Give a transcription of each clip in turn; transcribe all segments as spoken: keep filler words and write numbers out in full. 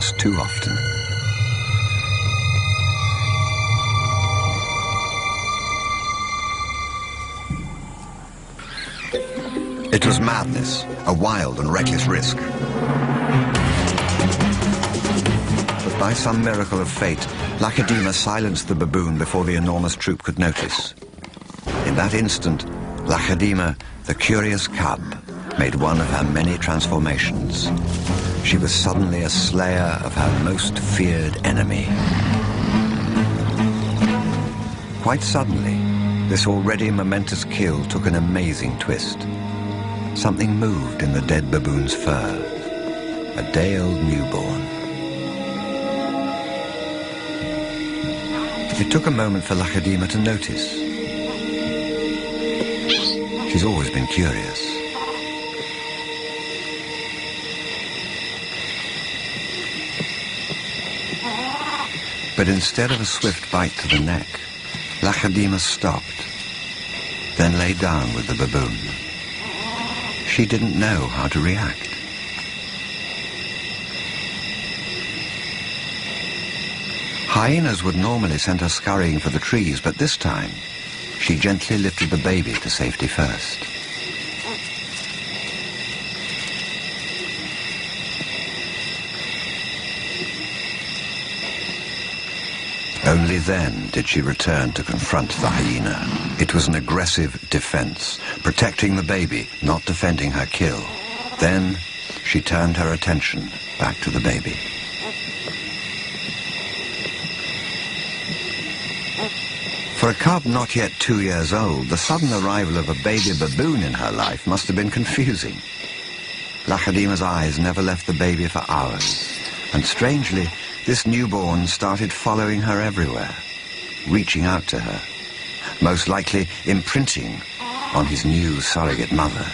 too often. It was madness, a wild and reckless risk. But by some miracle of fate, Lacedaemon silenced the baboon before the enormous troop could notice. In that instant, Lacedaemon, the curious cub, made one of her many transformations. She was suddenly a slayer of her most feared enemy. Quite suddenly, this already momentous kill took an amazing twist. Something moved in the dead baboon's fur. A day-old newborn. It took a moment for Lacedaemon to notice. She's always been curious. But instead of a swift bite to the neck, Lacedaemon stopped, then lay down with the baboon. She didn't know how to react. Hyenas would normally send her scurrying for the trees, but this time, she gently lifted the baby to safety first. Only then did she return to confront the hyena. It was an aggressive defense, protecting the baby, not defending her kill. Then she turned her attention back to the baby. For a cub not yet two years old, the sudden arrival of a baby baboon in her life must have been confusing. Lacedaemon's eyes never left the baby for hours, and strangely, this newborn started following her everywhere, reaching out to her, most likely imprinting on his new surrogate mother.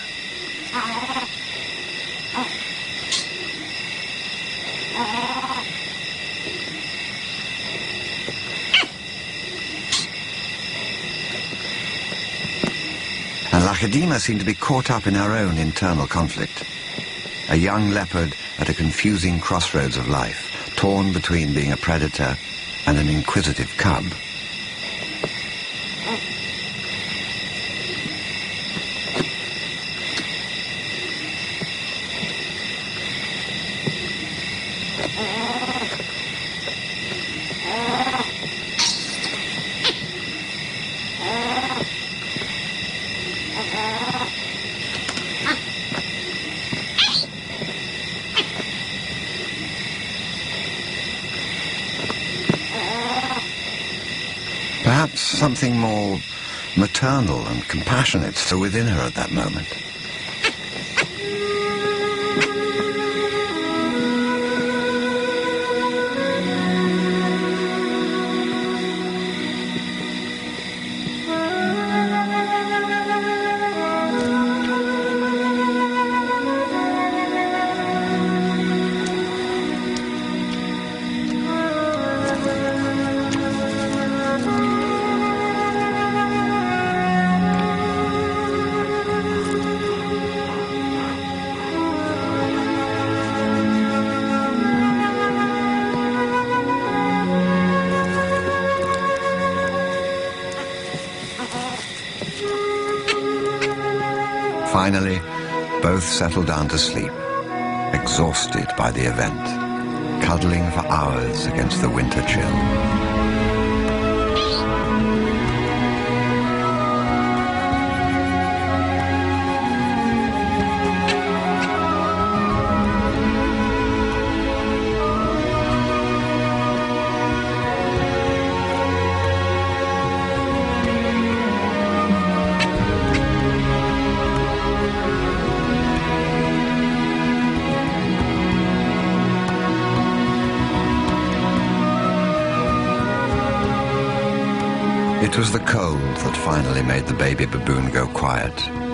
And Lacedaemon seemed to be caught up in her own internal conflict. A young leopard at a confusing crossroads of life, torn between being a predator and an inquisitive cub. Perhaps something more maternal and compassionate still within her at that moment. Finally, both settled down to sleep, exhausted by the event, cuddling for hours against the winter chill. It was the cold that finally made the baby baboon go quiet.